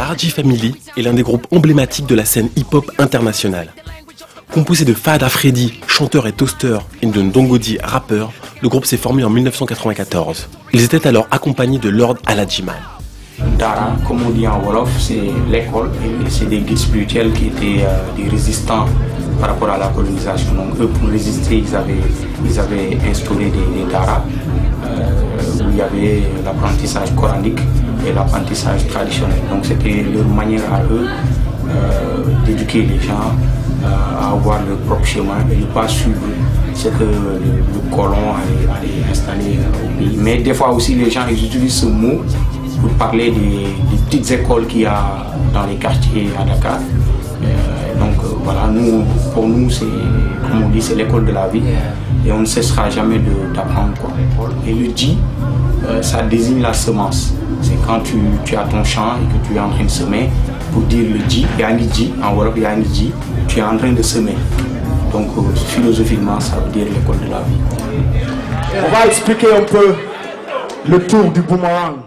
Daraji Family est l'un des groupes emblématiques de la scène hip-hop internationale. Composé de Fada Freddy, chanteur et toaster, et de Ndongodi, rappeur, le groupe s'est formé en 1994. Ils étaient alors accompagnés de Lord Alajiman. Dara, comme on dit en Wolof, c'est l'école et c'est des guides spirituels qui étaient des résistants par rapport à la colonisation. Donc eux, pour résister, ils avaient instauré des Dara où il y avait l'apprentissage coranique et l'apprentissage traditionnel. Donc c'était leur manière à eux d'éduquer les gens à avoir leur propre chemin et ne pas suivre ce que le colon allait installer au pays. Mais des fois aussi, les gens ils utilisent ce mot pour parler des petites écoles qu'il y a dans les quartiers à Dakar. Voilà, pour nous, c'est, comme on dit, c'est l'école de la vie et on ne cessera jamais d'apprendre. Et le dji, ça désigne la semence. C'est quand tu as ton champ et que tu es en train de semer. Pour dire le dji, yangi dji, en Wolof yangi dji, tu es en train de semer. Donc philosophiquement, ça veut dire l'école de la vie. On va expliquer un peu le tour du boomerang.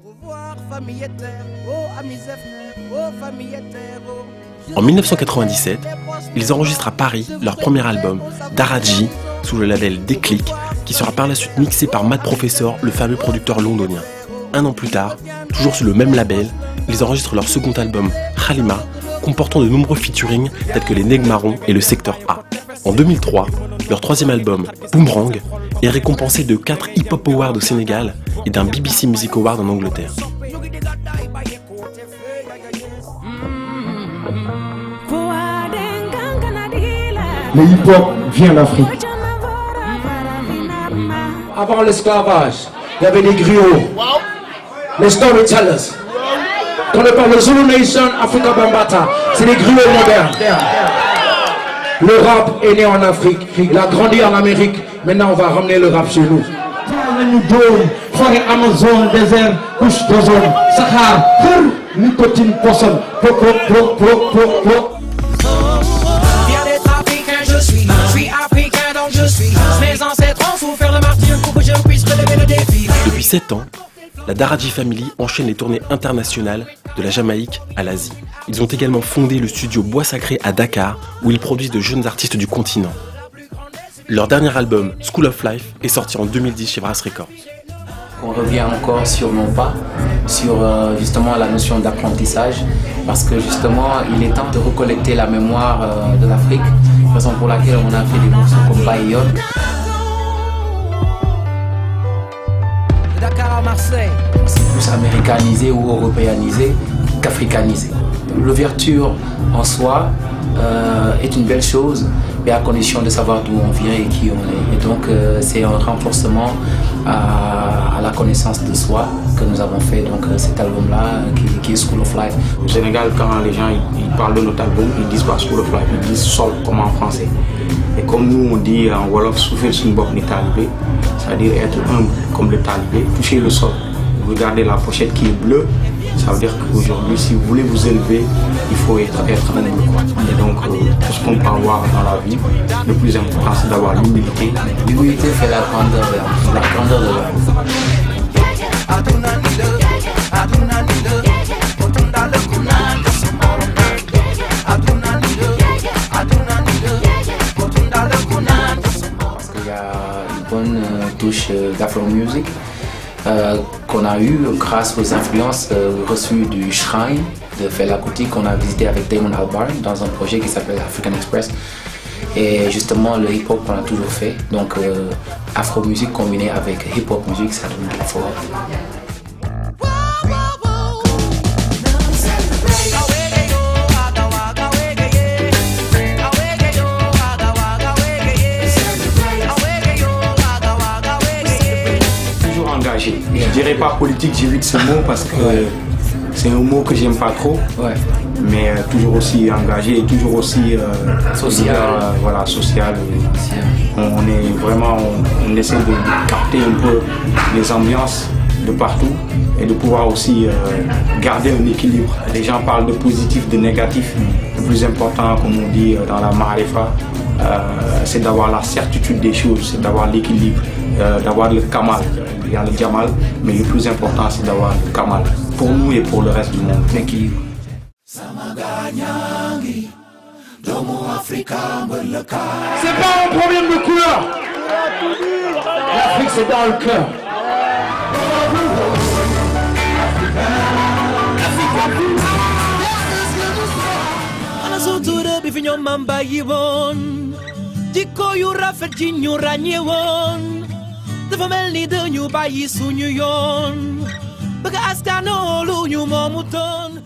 En 1997, ils enregistrent à Paris leur premier album, Daraji, sous le label Déclic, qui sera par la suite mixé par Matt Professor, le fameux producteur londonien. Un an plus tard, toujours sous le même label, ils enregistrent leur second album, Halima, comportant de nombreux featuring tels que les Nègres Marrons et le Secteur A. En 2003, leur troisième album, Boomerang, est récompensé de 4 Hip Hop Awards au Sénégal et d'un BBC Music Award en Angleterre. Le hip-hop vient d'Afrique. Avant l'esclavage, il y avait des griots, les storytellers. Quand on parle de Zulu Nation, Africa Bambata, c'est des griots modernes. Le rap est né en Afrique, il a grandi en Amérique, maintenant on va ramener le rap chez nous. Forêt Amazon, désert, couche d'ozone, Sahara, nicotine, poisson, Depuis 7 ans, la Daraji Family enchaîne les tournées internationales de la Jamaïque à l'Asie. Ils ont également fondé le studio Bois Sacré à Dakar, où ils produisent de jeunes artistes du continent. Leur dernier album, School of Life, est sorti en 2010 chez Brass Records. On revient encore sur nos pas, sur justement la notion d'apprentissage, parce que justement il est temps de recollecter la mémoire de l'Afrique, raison pour laquelle on a fait des morceaux comme Bayon. Dakar à Marseille. C'est plus américanisé ou européanisé qu'africanisé. L'ouverture en soi est une belle chose, mais à condition de savoir d'où on vient et qui on est. Et donc c'est un renforcement à la connaissance de soi que nous avons fait donc cet album-là qui est School of Life. Au Sénégal, quand les gens ils parlent de notre album, ils disent pas School of Life, ils disent sol comme en français. Et comme nous on dit en Wolof, souffler sur une boîte ni talibé, c'est-à-dire être humble comme le talibé, toucher le sol. Regardez la pochette qui est bleue, ça veut dire qu'aujourd'hui, si vous voulez vous élever, il faut être humble. Et donc, tout ce qu'on peut avoir dans la vie, le plus important, c'est d'avoir l'humilité. L'humilité fait la grandeur de l'homme. Il y a une bonne touche d'Afro Music qu'on a eu grâce aux influences reçues du Shrine de Fela Kuti qu'on a visité avec Damon Albarn dans un projet qui s'appelle African Express. Et justement le hip-hop qu'on a toujours fait, donc Afro Music combiné avec hip-hop music, ça donne Afro Hop. Je dirais pas politique, j'évite ce mot parce que c'est un mot que j'aime pas trop, mais toujours aussi engagé et toujours aussi social. Voilà, social. On est vraiment, on essaie de capter un peu les ambiances de partout et de pouvoir aussi garder un équilibre. Les gens parlent de positif, de négatif. Le plus important, comme on dit dans la Marifa, c'est d'avoir la certitude des choses, c'est d'avoir l'équilibre, d'avoir le kamal. Il y a le Jamal, mais le plus important c'est d'avoir le Kamal, pour nous et pour le reste du monde. L'équilibre. C'est pas un problème de couleur. L'Afrique c'est dans le cœur. Sutura bi fi ñoom maam bàyyi woon jikko yu rafet ji ñu ràññee woon dafa mel ni dañu bàyyi suñu yoon bëgg askanoo lu ñu moomu toon